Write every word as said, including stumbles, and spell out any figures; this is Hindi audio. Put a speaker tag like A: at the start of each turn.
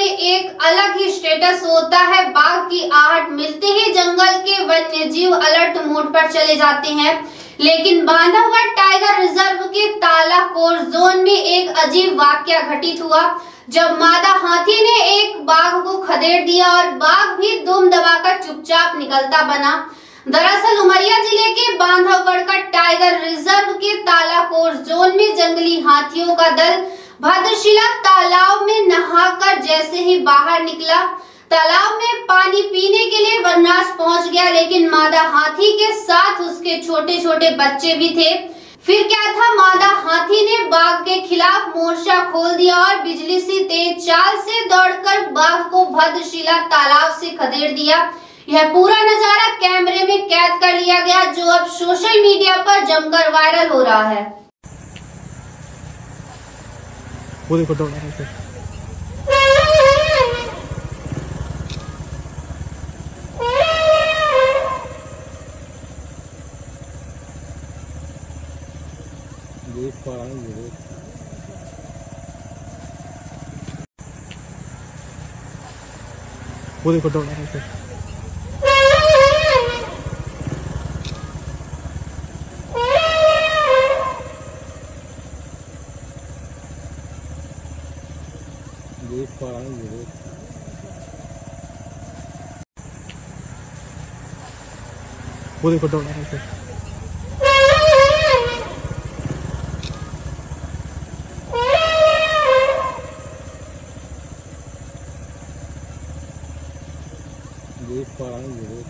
A: एक अलग ही स्टेटस होता है। बाघ की आहट मिलते ही जंगल के वन्य जीव अलर्ट मोड पर चले जाते हैं। लेकिन बांधवगढ़ टाइगर रिजर्व के तालाकोर जोन में एक अजीब वाकया घटित हुआ, जब मादा हाथी ने एक बाघ को खदेड़ दिया और बाघ भी दुम दबाकर चुपचाप निकलता बना। दरअसल उमरिया जिले के बांधवगढ़ का टाइगर रिजर्व के तालाकोर जोन में जंगली हाथियों का दल भद्रशिला तालाब में नहाकर जैसे ही बाहर निकला, तालाब में पानी पीने के लिए वनराज पहुंच गया, लेकिन मादा हाथी के साथ उसके छोटे छोटे बच्चे भी थे। फिर क्या था, मादा हाथी ने बाघ के खिलाफ मोर्चा खोल दिया और बिजली सी तेज चाल से दौड़कर बाघ को भद्रशिला तालाब से खदेड़ दिया। यह पूरा नजारा कैमरे में कैद कर लिया गया, जो अब सोशल मीडिया पर जमकर वायरल हो रहा है।
B: वो देखो दौड़ रहा है। देख पा रहा हूँ ये वो देखो दौड़ रहा है। देख पा रहा हूँ ये वो देखो दौड़ रहा है। देख पा रहा हूँ ये